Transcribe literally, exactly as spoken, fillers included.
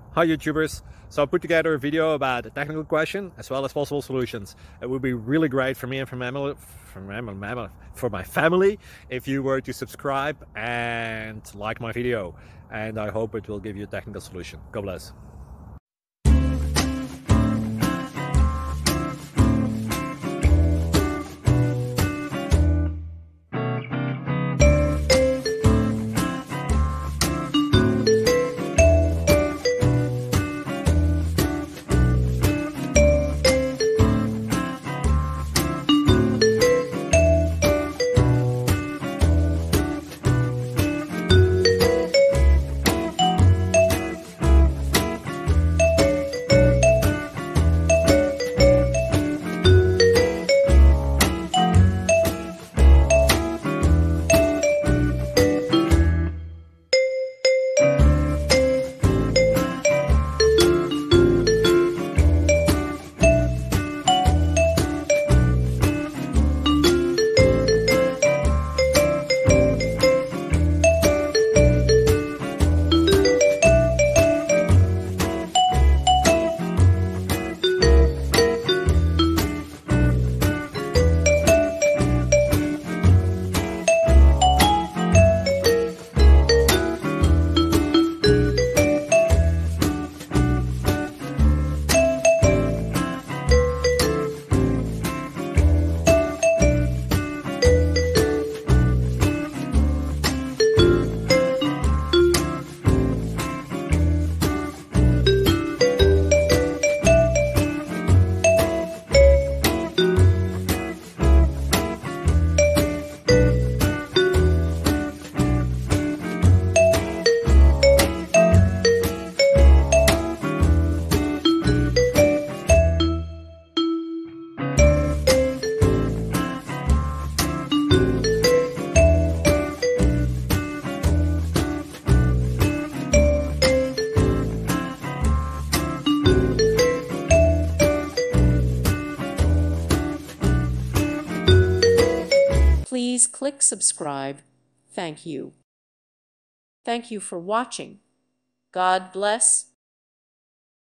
Hi YouTubers! So I put together a video about a technical question as well as possible solutions. It would be really great for me and for my family, for my, for my family if you were to subscribe and like my video, and I hope it will give you a technical solution. God bless. Please click subscribe. Thank you. Thank you for watching. God bless.